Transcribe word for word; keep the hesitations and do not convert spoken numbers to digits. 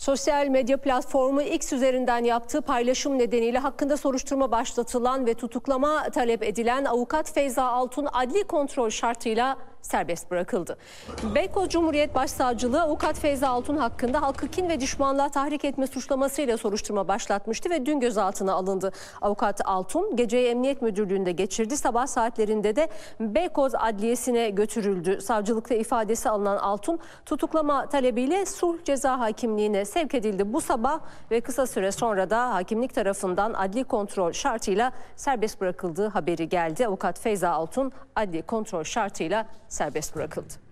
Sosyal medya platformu X üzerinden yaptığı paylaşım nedeniyle hakkında soruşturma başlatılan ve tutuklama talep edilen avukat Feyza Altun adli kontrol şartıyla serbest bırakıldı. Beykoz Cumhuriyet Başsavcılığı avukat Feyza Altun hakkında halkı kin ve düşmanlığa tahrik etme suçlamasıyla soruşturma başlatmıştı ve dün gözaltına alındı. Avukat Altun geceyi Emniyet Müdürlüğü'nde geçirdi. Sabah saatlerinde de Beykoz Adliyesi'ne götürüldü. Savcılıkta ifadesi alınan Altun tutuklama talebiyle sulh ceza hakimliğine sevk edildi bu sabah ve kısa süre sonra da hakimlik tarafından adli kontrol şartıyla serbest bırakıldığı haberi geldi. Avukat Feyza Altun adli kontrol şartıyla serbest bırakıldı.